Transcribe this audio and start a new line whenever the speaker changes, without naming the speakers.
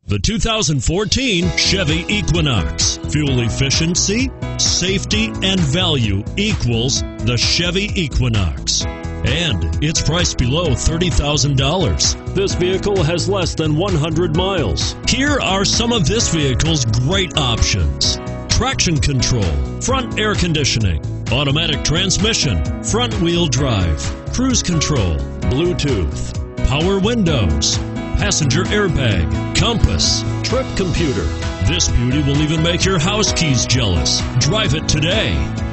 The 2014 Chevy Equinox. Fuel efficiency, safety, and value equals the Chevy Equinox. And it's priced below $30,000. This vehicle has less than 100 miles. Here are some of this vehicle's great options: traction control, front air conditioning, automatic transmission, front wheel drive, cruise control, Bluetooth, power windows, passenger airbag, compass, trip computer. This beauty will even make your house keys jealous. Drive it today.